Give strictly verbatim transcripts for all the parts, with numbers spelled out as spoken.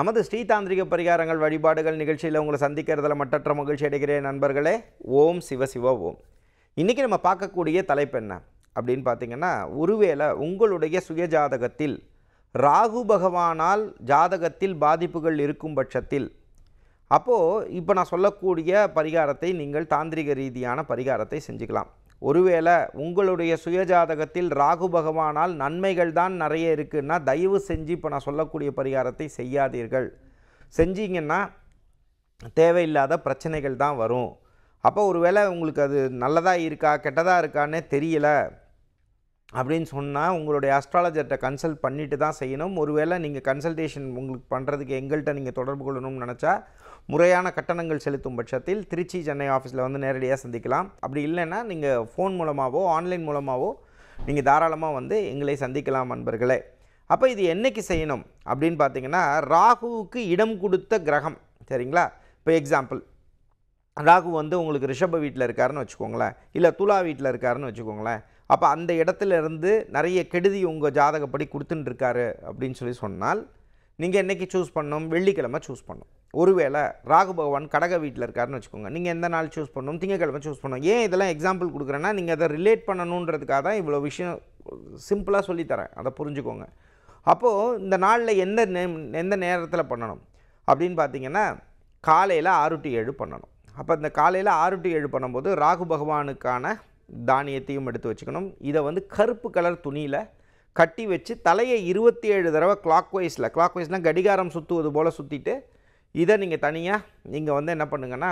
நமது ஸ்ரீதாந்திரிக பரிகாரங்கள் வழிபாடுகள் நிகழ்ச்சியில் உங்களை சந்திக்கிறதுல மட்டற்ற மகிழ்ச்சி அடைகிறேன் நண்பர்களே. ஓம் சிவ சிவ ஓம். இன்றைக்கி நம்ம பார்க்கக்கூடிய தலைப்பு என்ன அப்படின்னு பார்த்தீங்கன்னா, ஒருவேளை உங்களுடைய சுயஜாதகத்தில் ராகு பகவானால் ஜாதகத்தில் பாதிப்புகள் இருக்கும் பட்சத்தில், அப்போது இப்போ நான் சொல்லக்கூடிய பரிகாரத்தை நீங்கள் தாந்திரிக ரீதியான பரிகாரத்தை செஞ்சுக்கலாம். ஒருவேளை உங்களுடைய சுயஜாதகத்தில் ராகு பகவானால் நன்மைகள் தான் நிறைய இருக்குன்னா, தயவு செஞ்சு இப்போ நான் சொல்லக்கூடிய பரிகாரத்தை செய்யாதீர்கள். செஞ்சீங்கன்னா தேவையில்லாத பிரச்சனைகள் தான் வரும். அப்போ ஒருவேளை உங்களுக்கு அது நல்லதாக இருக்கா கெட்டதாக இருக்கான்னே தெரியல அப்படின்னு சொன்னால், உங்களுடைய அஸ்ட்ராலஜர்கிட்ட கன்சல்ட் பண்ணிட்டு தான் செய்யணும். ஒருவேளை நீங்கள் கன்சல்டேஷன் உங்களுக்கு பண்ணுறதுக்கு எங்கள்கிட்ட நீங்கள் தொடர்பு கொள்ளணும்னு நினச்சா, முறையான கட்டணங்கள் செலுத்தும் பட்சத்தில் திருச்சி சென்னை ஆஃபீஸில் வந்து நேரடியாக சந்திக்கலாம். அப்படி இல்லைன்னா நீங்கள் ஃபோன் மூலமாகவோ ஆன்லைன் மூலமாகவோ நீங்கள் தாராளமாக வந்து எங்களை சந்திக்கலாம் நண்பர்களே. அப்போ இது என்றைக்கு செய்யணும் அப்படின்னு பார்த்தீங்கன்னா, ராகுவுக்கு இடம் கொடுத்த கிரகம் சரிங்களா. இப்போ எக்ஸாம்பிள், ராகு வந்து உங்களுக்கு ரிஷப வீட்டில் இருக்காருன்னு வச்சுக்கோங்களேன், இல்லை துலா வீட்டில் இருக்காருன்னு வச்சுக்கோங்களேன். அப்போ அந்த இடத்துல இருந்து நிறைய கெடுதி உங்கள் ஜாதகப்படி கொடுத்துட்டுருக்காரு அப்படின்னு சொல்லி சொன்னால், நீங்கள் என்றைக்கு சூஸ் பண்ணணும்? வெள்ளிக்கிழமை சூஸ் பண்ணணும். ஒருவேளை ராகு பகவான் கடக வீட்டில் இருக்காருன்னு வச்சுக்கோங்க, நீங்கள் எந்த நாள் சூஸ் பண்ணணும்? திங்கக்கிழமை சூஸ் பண்ணணும். ஏன் இதெல்லாம் எக்ஸாம்பிள் கொடுக்குறேன்னா, நீங்கள் அதை ரிலேட் பண்ணணுன்றதுக்காக தான் இவ்வளோ விஷயம் சிம்பிளாக சொல்லித்தரேன், அதை புரிஞ்சுக்கோங்க. அப்போது இந்த நாளில் எந்த நே எந்த நேரத்தில் பண்ணணும் அப்படின்னு பார்த்தீங்கன்னா, காலையில் ஆறு டு ஏழு பண்ணணும். அப்போ இந்த காலையில் ஆறு டு ஏழு பண்ணும்போது ராகு பகவானுக்கான தானியத்தையும் எடுத்து வச்சுக்கணும். இதை வந்து கருப்பு கலர் துணியில் கட்டி வச்சு தலையை இருபத்தி ஏழு தடவை கிளாக் வைஸில், கிளாக் வைஸ்னால் கடிகாரம் சுற்றுவது போல் சுற்றிட்டு, இதை நீங்கள் தனியாக நீங்கள் வந்து என்ன பண்ணுங்கன்னா,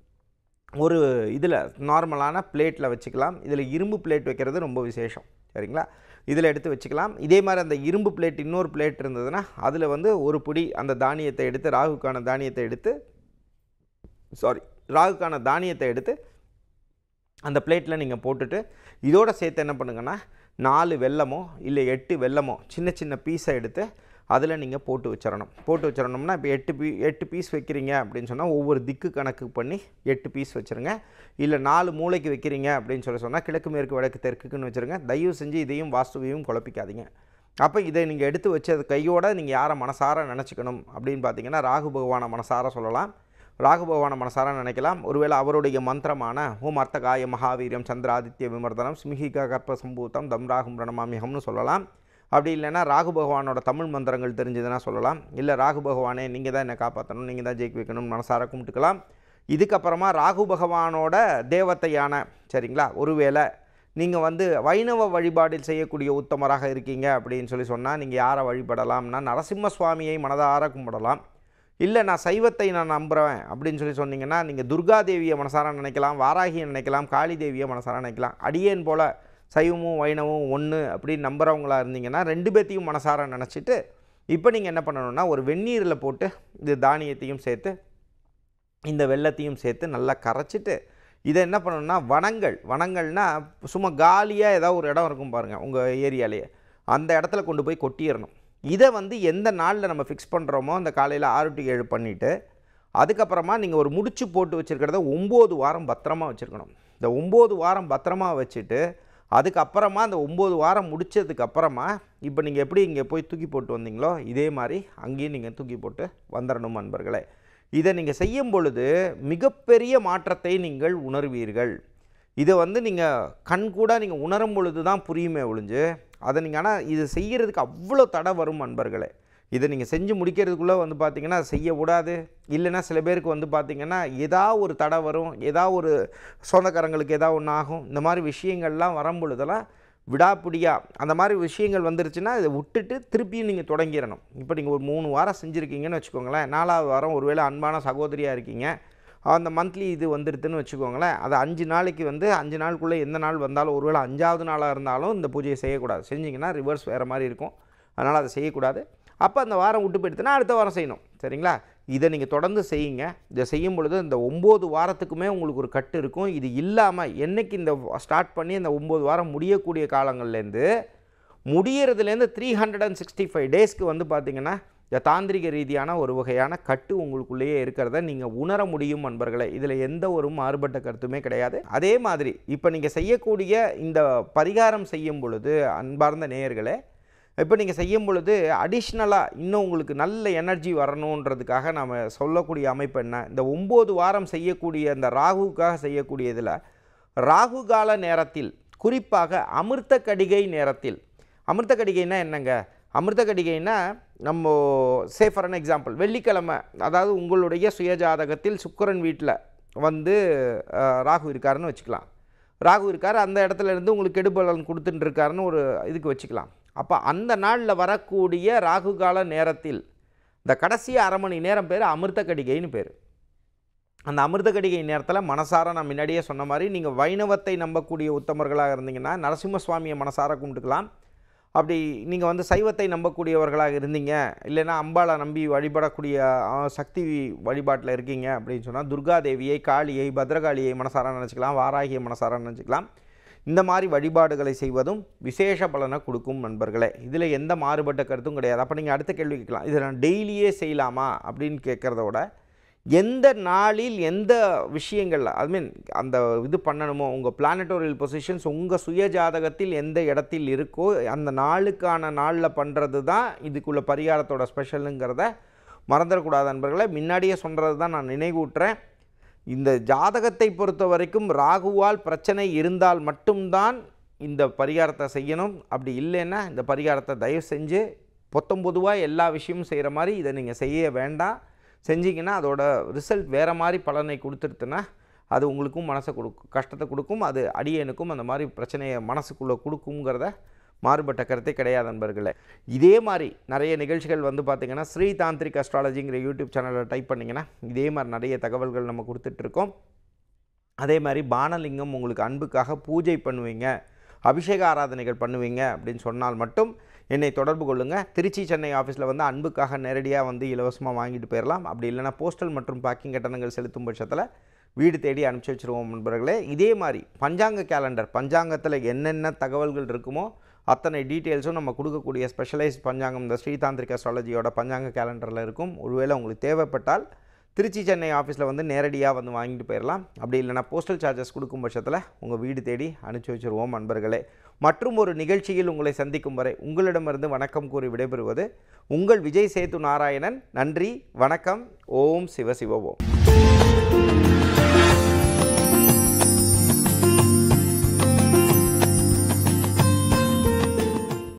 ஒரு இதில் நார்மலான பிளேட்டில் வச்சுக்கலாம். இதில் இரும்பு பிளேட் வைக்கிறது ரொம்ப விசேஷம் சரிங்களா. இதில் எடுத்து வச்சுக்கலாம். இதே மாதிரி அந்த இரும்பு பிளேட் இன்னொரு பிளேட் இருந்ததுன்னா அதில் வந்து ஒரு பிடி அந்த தானியத்தை எடுத்து, ராகுக்கான தானியத்தை எடுத்து சாரி ராகுக்கான தானியத்தை எடுத்து அந்த பிளேட்டில் நீங்கள் போட்டுட்டு, இதோட சேர்த்து என்ன பண்ணுங்கன்னா, நாலு வெல்லமோ இல்லை எட்டு வெல்லமோ சின்ன சின்ன பீஸை எடுத்து அதில் நீங்கள் போட்டு வச்சிடணும். போட்டு வச்சிடணும்னா, இப்போ எட்டு பீ எட்டு பீஸ் வைக்கிறீங்க அப்படின்னு சொன்னால் ஒவ்வொரு திக்கு கணக்கு பண்ணி எட்டு பீஸ் வச்சுருங்க. இல்லை நாலு மூளைக்கு வைக்கிறீங்க அப்படின்னு சொல்லி சொன்னால் கிழக்கு மேற்கு வடக்கு தெற்குக்குன்னு வச்சுருங்க. தயவு செஞ்சு இதையும் வாஸ்துவையும் குழப்பிக்காதீங்க. அப்போ இதை நீங்கள் எடுத்து வச்சது கையோடு நீங்கள் யாரை மனசார நினச்சிக்கணும் அப்படின்னு பார்த்தீங்கன்னா, ராகு பகவானை மனசார சொல்லலாம். ராகு பகவானை மனசார நினைக்கலாம். ஒருவேளை அவருடைய மந்திரமான ஓம் அர்த்தகாய மகாவீரியம் சந்திராதித்ய விமர்தனம் ஸ்மிஹிகா கர்ப்ப சம்பூத்தம் தம் ராகும் பிரணமாமியகம்னு சொல்லலாம். அப்படி இல்லைன்னா ராகு பகவானோட தமிழ் மந்திரங்கள் தெரிஞ்சதுன்னா சொல்லலாம். இல்லை ராகு பகவானே நீங்கள் தான் என்னை காப்பாற்றணும், நீங்கள் தான் ஜெயிக்க வைக்கணும்னு மனசார கும்பிட்டுக்கலாம். இதுக்கப்புறமா ராகு பகவானோட தேவத்தையான சரிங்களா, ஒருவேளை நீங்கள் வந்து வைணவ வழிபாடில் செய்யக்கூடிய உத்தமராக இருக்கீங்க அப்படின்னு சொல்லி சொன்னால், நீங்கள் யாரை வழிபடலாம்னா, நரசிம்ம சுவாமியை மனதார கும்பிடலாம். இல்லை நான் சைவத்தை நான் நம்புகிறேன் அப்படின்னு சொல்லி சொன்னீங்கன்னா, நீங்கள் துர்கா தேவியை மனசார நினைக்கலாம், வாராகியை நினைக்கலாம், காளி தேவியை மனசார நினைக்கலாம். அடியேன் போல் சைவமும் வைணவமும் ஒன்று அப்படின்னு நம்புகிறவங்களா இருந்தீங்கன்னா ரெண்டு பேர்த்தையும் மனசார நினச்சிட்டு, இப்போ நீங்கள் என்ன பண்ணணும்னா, ஒரு வெந்நீரில் போட்டு இது தானியத்தையும் சேர்த்து இந்த வெல்லத்தையும் சேர்த்து நல்லா கரைச்சிட்டு, இதை என்ன பண்ணணும்னா, வனங்கள் வனங்கள்னால் சும்மா காலியாக ஏதாவது ஒரு இடம் இருக்கும் பாருங்கள் உங்கள் ஏரியாலேயே, அந்த இடத்துல கொண்டு போய் கொட்டிடணும். இதை வந்து எந்த நாளில் நம்ம ஃபிக்ஸ் பண்ணுறோமோ அந்த காலையில் ஆறு டு ஏழு பண்ணிவிட்டு, அதுக்கப்புறமா நீங்கள் ஒரு முடிச்சு போட்டு வச்சுருக்கிறத ஒம்பது வாரம் பத்திரமா வச்சுருக்கணும். இந்த ஒம்பது வாரம் பத்திரமா வச்சுட்டு, அதுக்கப்புறமா அந்த ஒம்பது வாரம் முடித்ததுக்கப்புறமா இப்போ நீங்கள் எப்படி இங்கே போய் தூக்கி போட்டு வந்தீங்களோ இதே மாதிரி அங்கேயும் நீங்கள் தூக்கி போட்டு வந்துடணும் நண்பர்களே. இதை நீங்கள் செய்யும் பொழுது மிகப்பெரிய மாற்றத்தை நீங்கள் உணர்வீர்கள். இதை வந்து நீங்கள் கண் கூட நீங்கள் உணரும் பொழுது தான் புரியுமே ஒழிஞ்சு, அதை நீங்கள் ஆனால் இது செய்கிறதுக்கு அவ்வளோ தடை வரும் நண்பர்களே. இதை நீங்கள் செஞ்சு முடிக்கிறதுக்குள்ளே வந்து பார்த்திங்கன்னா செய்யக்கூடாது. இல்லைன்னா சில பேருக்கு வந்து பார்த்திங்கன்னா ஏதாவது ஒரு தடை வரும், ஏதாவது ஒரு சொந்தக்காரங்களுக்கு ஏதாவது ஒன்று ஆகும். இந்த மாதிரி விஷயங்கள்லாம் வரும் பொழுதெல்லாம் விடாப்பிடியாக அந்த மாதிரி விஷயங்கள் வந்துருச்சுன்னா இதை விட்டுட்டு திருப்பியும் நீங்கள் தொடங்கிடணும். இப்போ நீங்கள் ஒரு மூணு வாரம் செஞ்சுருக்கீங்கன்னு வச்சுக்கோங்களேன், நாலாவது வாரம் ஒருவேளை அன்பான சகோதரியாக இருக்கீங்க, அந்த மந்த்லி இது வந்துடுதுன்னு வச்சுக்கோங்களேன், அது அஞ்சு நாளைக்கு வந்து அஞ்சு நாளுக்குள்ளே எந்த நாள் வந்தாலும், ஒருவேளை அஞ்சாவது நாளாக இருந்தாலும் இந்த பூஜையை செய்யக்கூடாது. செஞ்சிங்கன்னா ரிவர்ஸ் வேறு மாதிரி இருக்கும், அதனால் அதை செய்யக்கூடாது. அப்போ அந்த வாரம் விட்டு போயிடுதுன்னா அடுத்த வாரம் செய்யணும் சரிங்களா. இதை நீங்கள் தொடர்ந்து செய்யுங்க. இதை செய்யும் பொழுது இந்த ஒம்பது வாரத்துக்குமே உங்களுக்கு ஒரு கட்டு இருக்கும். இது இல்லாமல் என்றைக்கு இந்த ஸ்டார்ட் பண்ணி இந்த ஒம்பது வாரம் முடியக்கூடிய காலங்கள்லேருந்து முடியறதுலேருந்து three hundred and sixty five டேஸ்க்கு வந்து பார்த்திங்கன்னா இந்த தாந்திரிக ரீதியான ஒரு வகையான கட்டு உங்களுக்குள்ளேயே இருக்கிறத நீங்கள் உணர முடியும் நண்பர்களே. இதில் எந்த ஒரு மாறுபட்ட கருத்துமே கிடையாது. அதே மாதிரி இப்போ நீங்கள் செய்யக்கூடிய இந்த பரிகாரம் செய்யும் பொழுது அன்பார்ந்த நேயர்களே, இப்போ நீங்கள் செய்யும் பொழுது அடிஷ்னலாக இன்னும் உங்களுக்கு நல்ல எனர்ஜி வரணுன்றதுக்காக நாம் சொல்லக்கூடிய அமைப்பு என்ன, இந்த ஒம்பது வாரம் செய்யக்கூடிய இந்த ராகுக்காக செய்யக்கூடிய இதில் ராகு கால நேரத்தில், குறிப்பாக அமிர்த கடிகை நேரத்தில், அமிர்த கடிகைன்னா என்னங்க, அமிர்த கடிகைன்னா நம்ம சே ஃபார் அன் எக்ஸாம்பிள் வெள்ளிக்கிழமை, அதாவது உங்களுடைய சுயஜாதகத்தில் சுக்கிரன் வீட்டில் வந்து ராகு இருக்காருன்னு வச்சுக்கலாம். ராகு இருக்கார், அந்த இடத்துல இருந்து உங்களுக்கு கெடுபலன் கொடுத்துட்டு இருக்காருன்னு ஒரு இதுக்கு வச்சுக்கலாம். அப்போ அந்த நாளில் வரக்கூடிய ராகு கால நேரத்தில் இந்த கடைசி அரை மணி நேரம் பேர் அமிர்த கடிகைன்னு பேர். அந்த அமிர்த கடிகை நேரத்தில் மனசார நான் முன்னாடியே சொன்ன மாதிரி நீங்கள் வைணவத்தை நம்பக்கூடிய உத்தமர்களாக இருந்தீங்கன்னா நரசிம்ம சுவாமியை மனசார கும்பிட்டுக்கலாம். அப்படி நீங்கள் வந்து சைவத்தை நம்பக்கூடியவர்களாக இருந்தீங்க, இல்லைன்னா அம்பாளை நம்பி வழிபடக்கூடிய சக்தி வழிபாட்டில் இருக்கீங்க அப்படின்னு சொன்னால் துர்காதேவியை, காளியை, பத்ரகாளியை மனசார நினச்சிக்கலாம், வாராகியை மனசார நினச்சிக்கலாம். இந்த மாதிரி வழிபாடுகளை செய்வதும் விசேஷ பலனை கொடுக்கும் நண்பர்களே. இதில் எந்த மாறுபட்ட கருத்தும் கிடையாது. அப்போ நீங்கள் அடுத்த கேள்வி கேட்கலாம், இதை நான் டெய்லியே செய்யலாமா அப்படின்னு கேட்குறத விட எந்த நாளில் எந்த விஷயங்கள் ஐ மீன் அந்த இது பண்ணணுமோ, உங்கள் பிளானட்டோரியல் பொசிஷன்ஸ் உங்கள் சுய ஜாதகத்தில் எந்த இடத்தில் இருக்கோ அந்த நாளுக்கான நாளில் பண்ணுறது தான் இதுக்குள்ள பரிகாரத்தோட ஸ்பெஷலுங்கிறத மறந்துடக்கூடாது நண்பர்களே. முன்னாடியே சொல்கிறது தான் நான் நினைவூட்டுறேன். இந்த ஜாதகத்தை பொறுத்த வரைக்கும் ராகுவால் பிரச்சனை இருந்தால் மட்டும்தான் இந்த பரிகாரத்தை செய்யணும். அப்படி இல்லைன்னா இந்த பரிகாரத்தை தயவு செஞ்சு பொத்தம்பொதுவாக எல்லா விஷயமும் செய்கிற மாதிரி இதை நீங்கள் செய்ய வேண்டாம். செஞ்சிங்கன்னா அதோட ரிசல்ட் வேறு மாதிரி பலனை கொடுத்துருத்துன்னா அது உங்களுக்கும் மனசை கொடுக்கும், கஷ்டத்தை கொடுக்கும். அது அடியனுக்கும் அந்த மாதிரி பிரச்சனையை மனசுக்குள்ளே கொடுக்குங்கிறத மாறுபட்ட கருத்தை கிடையாது நண்பர்களே. இதே மாதிரி நிறைய நிகழ்ச்சிகள் வந்து பார்த்திங்கன்னா ஸ்ரீ தாந்திரிக் அஸ்ட்ராலஜிங்கிற யூடியூப் சேனலில் டைப் பண்ணிங்கன்னா இதே மாதிரி நிறைய தகவல்கள் நம்ம கொடுத்துட்ருக்கோம். அதே மாதிரி பானலிங்கம் உங்களுக்கு அன்புக்காக பூஜை பண்ணுவீங்க, அபிஷேக ஆராதனைகள் பண்ணுவீங்க அப்படின்னு சொன்னால் மட்டும் என்னை தொடர்பு கொள்ளுங்கள். திருச்சி சென்னை ஆஃபீஸில் வந்து அன்புக்காக நேரடியாக வந்து இலவசமாக வாங்கிட்டு போயிடலாம். அப்படி இல்லைனா போஸ்டல் மற்றும் பேக்கிங் கட்டணங்கள் செலுத்தும் பட்சத்தில் வீடு தேடி அனுப்பிச்சி வச்சுருவோம் நண்பர்களே. இதே மாதிரி பஞ்சாங்க கேலண்டர், பஞ்சாங்கத்தில் என்னென்ன தகவல்கள் இருக்குமோ அத்தனை டீட்டெயில்ஸும் நம்ம கொடுக்கக்கூடிய ஸ்பெஷலைஸ்ட் பஞ்சாங்கம் இந்த ஸ்ரீதாந்திரிக் அஸ்ட்ராலஜியோட பஞ்சாங்க கேலண்டரில் இருக்கும். ஒருவேளை உங்களுக்கு தேவைப்பட்டால் திருச்சி சென்னை ஆஃபீஸில் வந்து நேரடியாக வந்து வாங்கிட்டு போயிடலாம். அப்படி இல்லைனா போஸ்டல் சார்ஜஸ் கொடுக்கும் பட்சத்தில் உங்கள் வீடு தேடி அனுப்பிச்சி வச்சுருவோம் நண்பர்களே. மற்றும் ஒரு நிகழ்ச்சியில் உங்களை சந்திக்கும் வரை உங்களிடமிருந்து வணக்கம் கூறி விடைபெறுவது உங்கள் விஜய் சேது நாராயணன். நன்றி, வணக்கம். ஓம் சிவ சிவ ஓம்.